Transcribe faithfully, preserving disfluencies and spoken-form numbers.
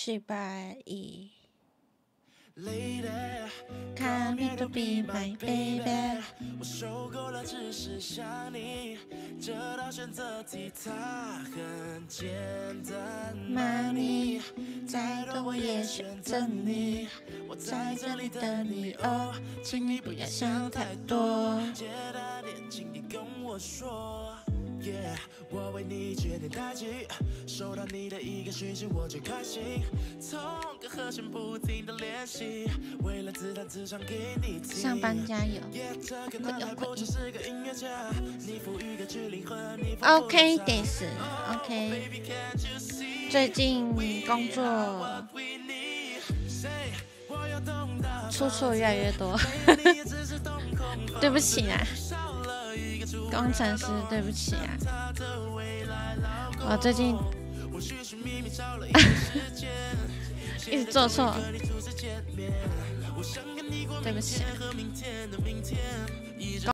七八一。Come here to be my baby。我受够了只是想你，这道选择题它很简单。Money， 再多我也选择你，我在这里等你哦，请你不要想太多。简单点，请你跟我说。Yeah， 我为你决定代替，收到你的一个讯息我就开心，同个和弦不停的练习，为了自弹自唱给你听。上班加油！OK， です。OK， 最近工作出错越来越多，对不起啊。工程师，对不起啊，我最近一直做错，对不起啊。